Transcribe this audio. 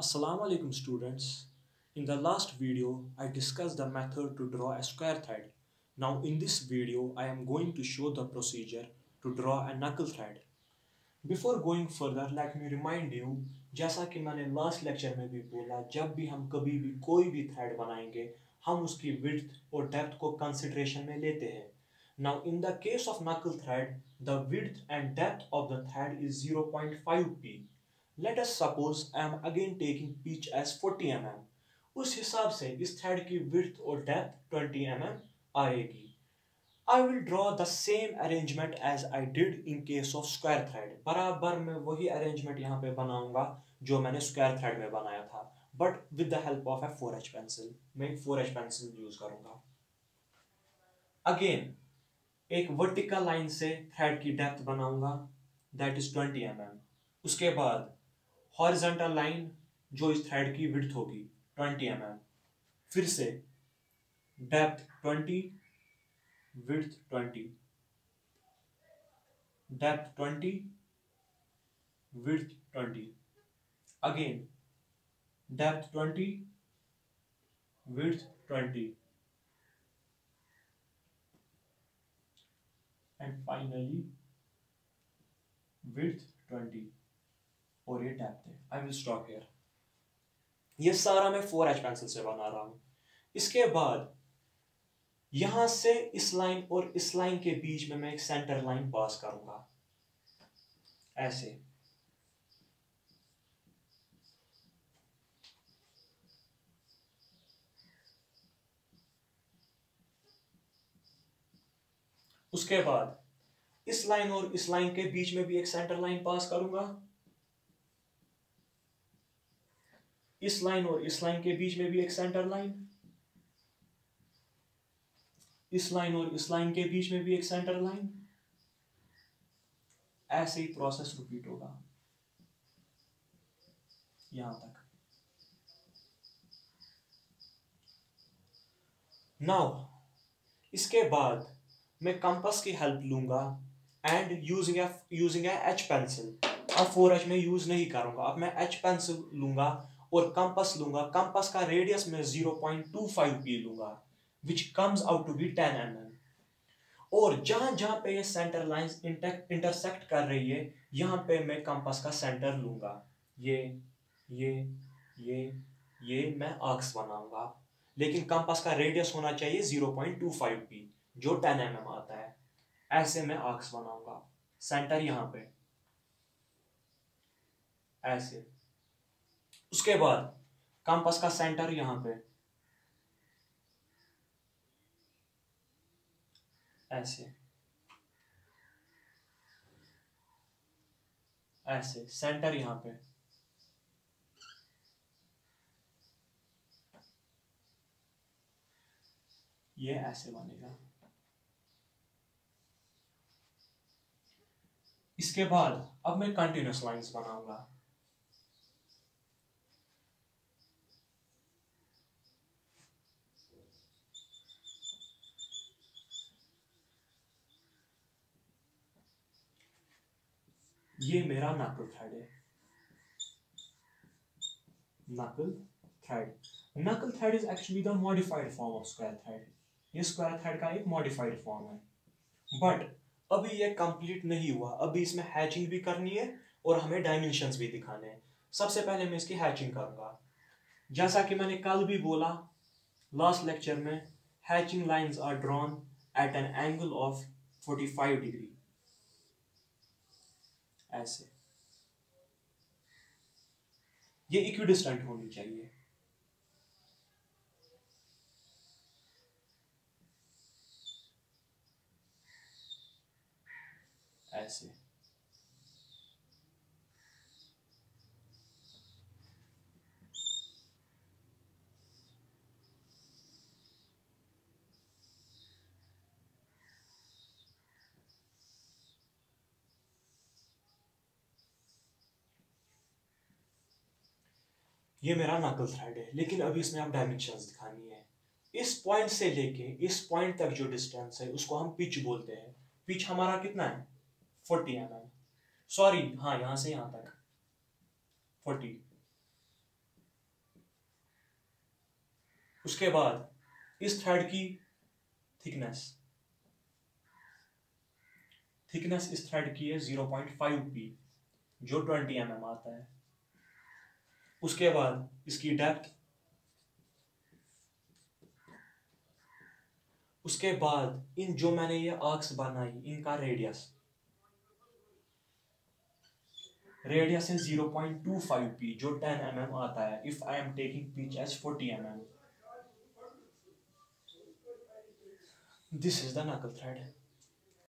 Assalamu alaikum students. In the last video, I discussed the method to draw a square thread. Now in this video, I am going to show the procedure to draw a knuckle thread. Before going further, let me remind you, जैसा कि मैंने last lecture में भी बोला, जब भी हम कभी भी कोई भी थ्रेड बनाएंगे हम उसकी विड्थ और डेप्थ को कंसिडरेशन में लेते हैं. Now in the case of knuckle thread, the width and depth of the thread is 0.5 p. Let us suppose I am again taking pitch as 40 mm. उस हिसाब से इस थ्रेड की विड्थ और डेप्थ 20 mm आएगी. I will draw the same arrangement as I did in case of square thread. बराबर मैं वही arrangement यहाँ पे बनाऊंगा जो मैंने square thread में बनाया था, but with the help of a 4H pencil. मैं 4H pencil use करूंगा. Again, एक vertical line से thread की depth बनाऊंगा, that is 20 mm. उसके बाद horizontal line जो इस thread की width होगी 20 mm. फिर से depth 20, width 20, depth 20, width 20, again depth 20, width 20, and finally width 20. और ये depth है. I will stop here. ये सारा मैं 4H पेंसिल से बना रहा हूं. इसके बाद यहां से इस लाइन और इस लाइन के बीच में मैं एक सेंटर लाइन पास करूंगा ऐसे. उसके बाद इस लाइन और इस लाइन के बीच में भी एक सेंटर लाइन पास करूंगा. इस लाइन और इस लाइन के बीच में भी एक सेंटर लाइन. इस लाइन और इस लाइन के बीच में भी एक सेंटर लाइन. ऐसे ही प्रोसेस रिपीट होगा यहां तक. नाउ इसके बाद मैं कंपास की हेल्प लूंगा and using a H pencil. अब 4H में यूज नहीं करूंगा, अब मैं एच पेंसिल लूंगा और कंपास लूंगा. कंपास का रेडियस में 0.25 p लूंगा which comes out to be 10 mm. और जहां जहां पे ये सेंटर लाइंस इंटरसेक्ट कर रही है यहां पे मैं कंपास का सेंटर लूंगा. ये मैं आर्क्स बनाऊंगा, लेकिन कंपास का रेडियस होना चाहिए 0.25 p जो 10 mm आता है. ऐसे मैं आर्क्स बनाऊंगा. सेंटर यहां पे ऐसे. उसके बाद कंपास का सेंटर यहां पे ऐसे ऐसे. सेंटर यहां पे ये ऐसे बनेगा. इसके बाद अब मैं कंटिन्यूअस लाइंस बनाऊंगा. ये मेरा नकल थ्रेड है. Knuckle thread. Knuckle thread is actually the modified form of square thread. ये स्क्वायर थ्रेड का एक मॉडिफाइड फॉर्म है, बट अभी ये कंप्लीट नहीं हुआ. अभी इसमें हैचिंग भी करनी है और हमें डायमेंशंस भी दिखाने हैं. सबसे पहले मैं इसकी हैचिंग करूंगा. जैसा कि मैंने कल भी बोला लास्ट लेक्चर में, hatching lines are drawn at an angle of 45 degree ऐसे. ये इक्विडिस्टेंट होनी चाहिए. ऐसे. ये मेरा नकल थ्रेड है, लेकिन अभी इसमें आप डायमेंशंस दिखानी है. इस पॉइंट से लेके इस पॉइंट तक जो डिस्टेंस है उसको हम पिच बोलते हैं. पिच हमारा कितना है 40 mm. सॉरी, हाँ, यहां से यहां तक 40. उसके बाद इस थ्रेड की थिकनेस इस थ्रेड की है 0.5p जो 20 mm आता है। उसके बाद इसकी डेप्थ, उसके बाद इन जो मैंने ये आर्क्स बनाई इनका रेडियस है 0.25p जो 10 mm आता है if I am taking pitch as 40 mm। This is the knuckle thread.